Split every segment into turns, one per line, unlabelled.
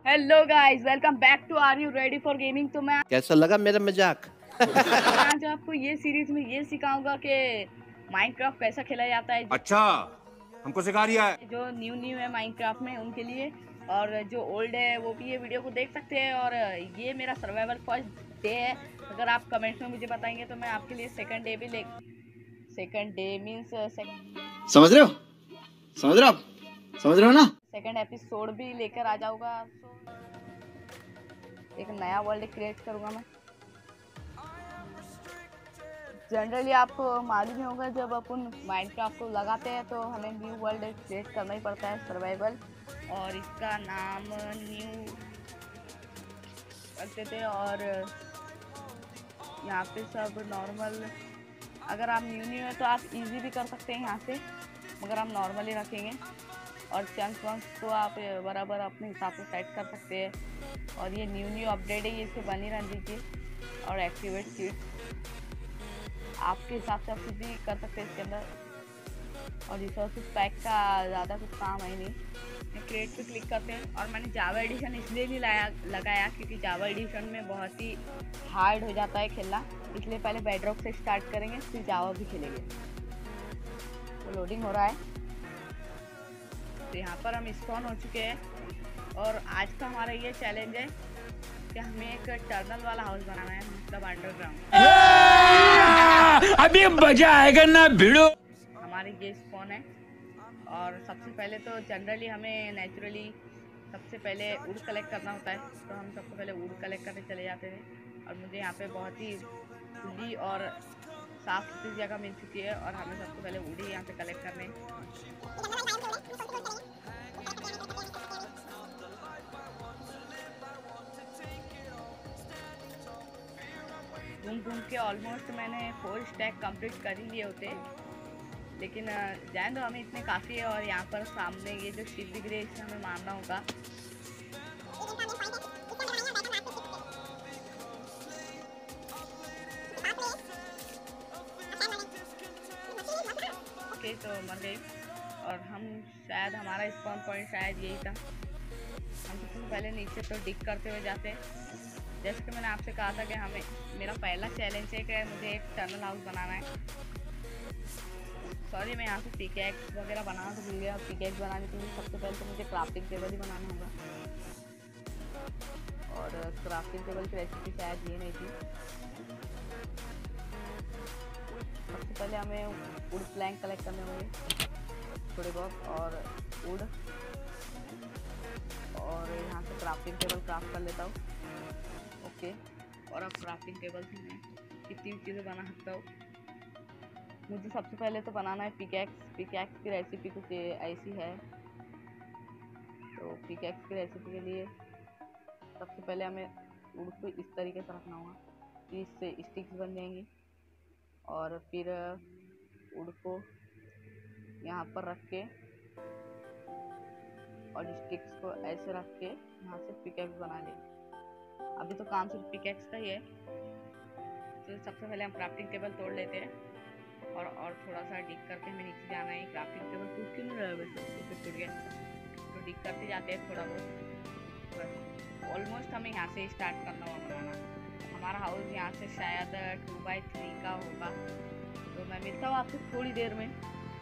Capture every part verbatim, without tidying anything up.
Hello guys, welcome back to are you ready for gaming. तो मैं
कैसा लगा मेरा मजाक?
आज आपको ये सीरीज में ये सिखाऊंगा कि माइनक्राफ्ट कैसा खेला जाता है।
अच्छा, हमको सिखा रिया है।
जो न्यू न्यू है माइनक्राफ्ट में उनके लिए, और जो ओल्ड है वो भी ये वीडियो को देख सकते हैं। और ये मेरा सर्वाइवल फर्स्ट डे है। अगर आप कमेंट्स में मुझे बताएंगे तो मैं आपके लिए सेकंड डे भी ले सेकंड डे मीन्स
समझ रहे हो समझ रहे हो आप समझ रहे हो ना
सेकंड एपिसोड भी लेकर आ जाऊंगा। एक नया वर्ल्ड क्रिएट करूंगा मैं। जनरली आपको मालूम ही होगा, जब अपन माइनक्राफ्ट को लगाते हैं तो हमें न्यू वर्ल्ड क्रिएट करना ही पड़ता है, सर्वाइवल। और इसका नाम न्यू रखते थे। और यहाँ पे सब नॉर्मल, अगर आप न्यू न्यू है तो आप इजी भी कर सकते हैं यहाँ से, मगर हम नॉर्मल ही रखेंगे। और चंक्स वंक्स तो आप बराबर अपने हिसाब से सेट कर सकते हैं। और ये न्यू न्यू अपडेट है, ये इसे बनी रहने दीजिए। और एक्टिवेट सीट आपके हिसाब से आप कुछ भी कर सकते हैं इसके अंदर। और रिसोर्सेज पैक का ज़्यादा कुछ काम है नहीं। क्रिएट पे क्लिक करते हैं। और मैंने जावा एडिशन इसलिए नहीं लाया लगाया क्योंकि जावा एडिशन में बहुत ही हार्ड हो जाता है खेलना, इसलिए पहले बेडरॉक से स्टार्ट करेंगे, फिर जावा भी खेलेंगे। तो लोडिंग हो रहा है। तो यहाँ पर हम स्पॉन हो चुके हैं। और आज का हमारा ये चैलेंज है कि हमें एक टनल वाला हाउस बनाना है, मतलब अंडरग्राउंड।
अभी मजा आएगा ना भिड़ो।
हमारे ये स्पॉन है। और सबसे पहले तो जनरली हमें नेचुरली सबसे पहले वुड कलेक्ट करना होता है, तो हम सबसे पहले वुड कलेक्ट करने चले जाते हैं। और मुझे यहाँ पे बहुत ही खुली और साफ सुथरी जगह मिल चुकी है। और हमें सबसे पहले वुड ही यहाँ पे कलेक्ट करने हैं। घूम घूम के ऑलमोस्ट मैंने फोर स्टैक कंप्लीट कर ही लिए होते, लेकिन जान दो, हमें इतने काफ़ी है। और यहाँ पर सामने ये जो शिप दिख रही है इसे हमें मारना होगा। ओके, तो मर गई। और हम शायद हमारा स्पॉन पॉइंट शायद यही था। हम सबसे पहले नीचे तो डिग करते हुए जाते हैं। जैसे कि मैंने आपसे कहा था कि हमें मेरा पहला चैलेंज है कि मुझे एक टनल हाउस बनाना है। सॉरी, मैं यहाँ से पिकैक्स वगैरह बनाना तो भूल गया। पिकैक्स बनाने के लिए सबसे पहले तो मुझे क्राफ्टिंग टेबल ही बनाना होगा। और क्राफ्टिंग टेबल की रेसिपी शायद ये नहीं थी। सबसे पहले हमें वुड प्लैंक कलेक्ट करने होंगे थोड़े बहुत, और वुड। और यहाँ से क्राफ्टिंग टेबल क्राफ्ट कर लेता हूँ। ओके, और अब क्राफ्टिंग टेबल से मैं कितनी चीज़ें बना सकता हूँ। मुझे सबसे पहले तो बनाना है पिकैक्स। पिकैक्स की रेसिपी कुछ ऐसी है। तो पिकैक्स की रेसिपी के लिए सबसे पहले हमें वुड को इस तरीके से रखना होगा, इससे स्टिक्स बन जाएंगी। और फिर वुड को यहाँ पर रख के और स्टिक्स को ऐसे रख के यहाँ से पिकैक्स बना लेंगे। अभी तो काम सिर्फ पिकैक्स का ही है। तो सबसे पहले हम क्राफ्टिंग टेबल तोड़ लेते हैं। और और थोड़ा सा डिग करके हमें नीचे जाना है। क्राफ्टिंग टेबल टूट क्यों नहीं रहा है वैसे, तो टूट गया। तो डिग करते जाते हैं थोड़ा बहुत। ऑलमोस्ट हमें यहाँ से स्टार्ट करना होगा बनाना। हमारा हाउस यहाँ से शायद टू बाई थ्री का होगा। तो मैं मिलता हूँ आपसे थोड़ी देर में।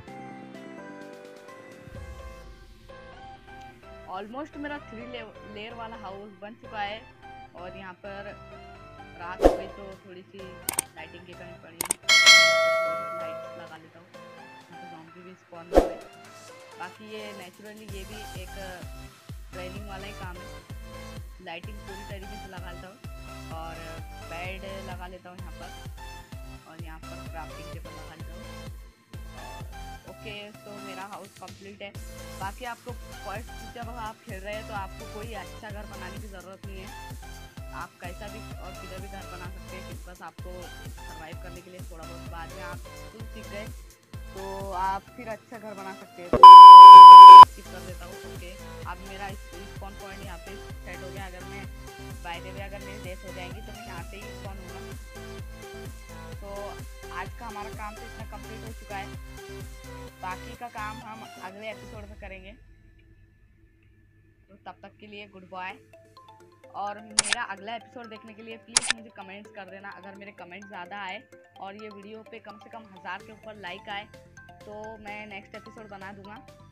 ऑलमोस्ट मेरा थ्री लेयर वाला हाउस बन चुका है। और यहाँ पर रात हो गई तो थोड़ी सी लाइटिंग की कमी पड़ी, लाइट्स लगा लेता हूँ। तो ज़ॉम्बी भी स्पॉन हो गए। बाकी ये नेचुरली ये भी एक ट्रेनिंग वाला ही काम है। लाइटिंग पूरी तरीके से लगा लेता हूँ। और बेड लगा लेता हूँ यहाँ पर। और यहाँ पर क्राफ्टिंग टेबल लगा लेता हूँ। ओके, तो मेरा हाउस कंप्लीट है। बाकी आपको फर्स्ट जब आप खेल रहे हैं तो आपको कोई अच्छा घर बनाने की ज़रूरत नहीं है। आप कैसा भी और किधर भी घर बना सकते हैं, बस आपको सर्वाइव करने के लिए थोड़ा बहुत। बाद में आप खुद सीख गए तो आप फिर अच्छा घर बना सकते हैं। तो स्किप कर देता हूँ। ओके, अब मेरा स्पॉन पॉइंट यहाँ पे सेट हो गया। अगर मैं बाय द वे अगर मेरी डेथ हो जाएगी तो मैं यहाँ से ही स्पॉन होगा। तो आज का हमारा काम तो इतना कंप्लीट हो चुका है। बाकी का काम हम अगले एपिसोड में करेंगे। तो तब तक के लिए गुड बाय। और मेरा अगला एपिसोड देखने के लिए प्लीज़ मुझे कमेंट्स कर देना। अगर मेरे कमेंट्स ज़्यादा आए और ये वीडियो पे कम से कम हज़ार के ऊपर लाइक आए तो मैं नेक्स्ट एपिसोड बना दूंगा।